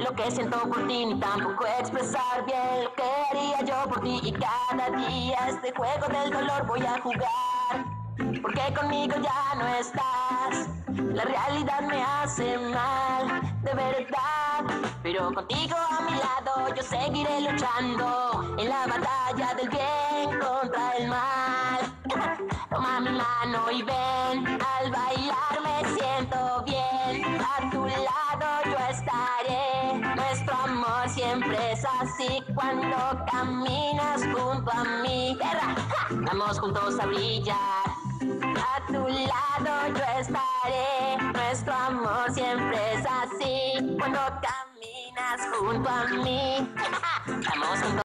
lo que siento por ti, ni tampoco expresar bien lo que haría yo por ti. Y cada día este juego del dolor voy a jugar, porque conmigo ya no estás. La realidad me hace mal, de verdad, pero contigo a mi lado yo seguiré luchando en la batalla del bien contra el mal. Toma mi mano y ven, al bailar me siento bien. A tu lado yo estaré, nuestro amor siempre es así. Cuando caminas junto a mí, tierra, vamos juntos a brillar. A tu lado yo estaré, nuestro amor siempre es así. Cuando caminas junto a mí, vamos juntos.